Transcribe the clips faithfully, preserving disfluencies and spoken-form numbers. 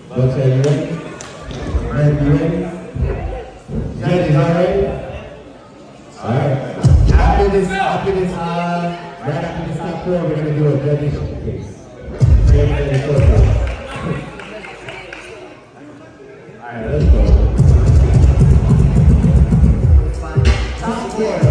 Buckshot, you ready? Merk, you ready? Judges, all ready? Alright. After this, after this, uh, right after this top four, we're gonna do a judges showcase. Alright, let's go. Top four.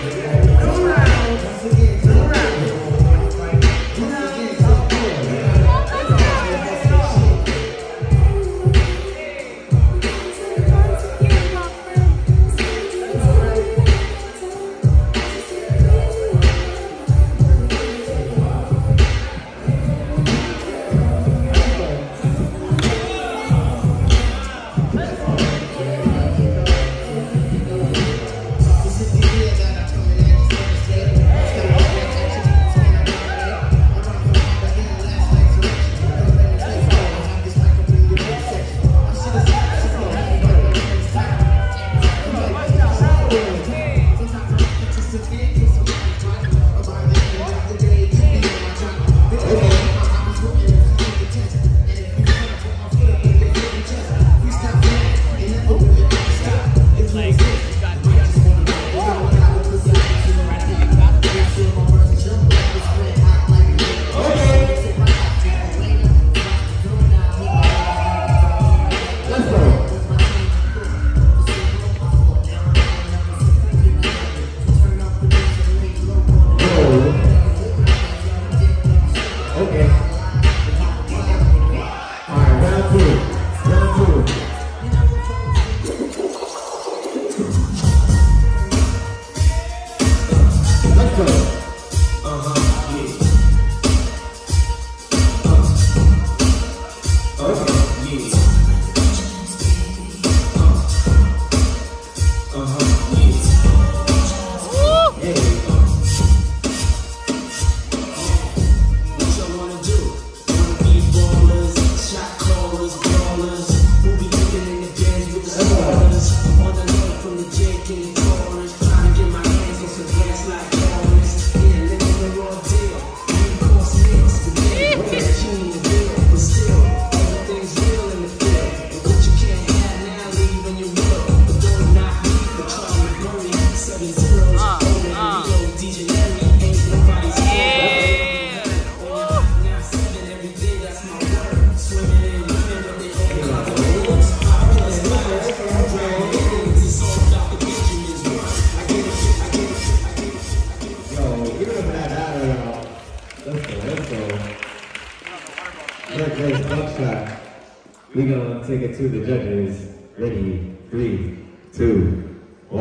Merk versus Buckshot. We're gonna take it to the judges. Ready? Three, two,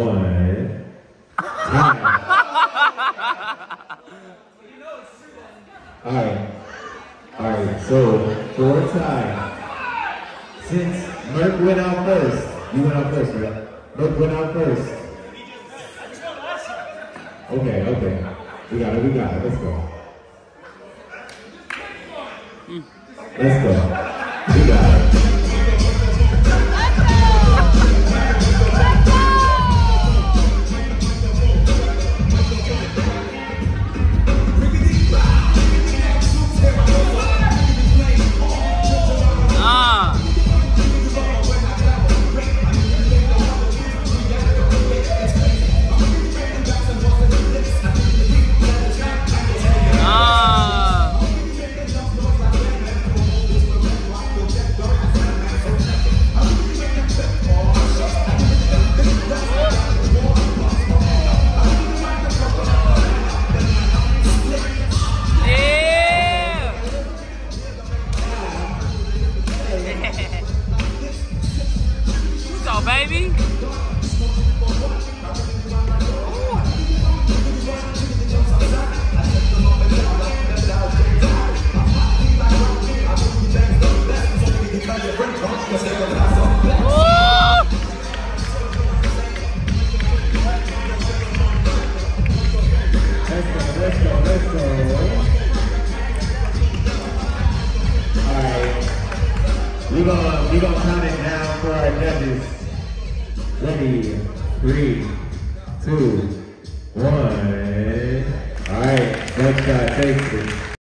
one. Alright. Alright, so for a tie. Since Merk went out first, you went out first, right? Merk went out first. Okay, okay. We got it, we got it. Let's go. Let's go. We got it. Baby. Let's go, let's go, let's go. Alright. We're gonna, we're gonna count it down for our judges. Ready? Three, two, one. Alright, Buckshot takes it.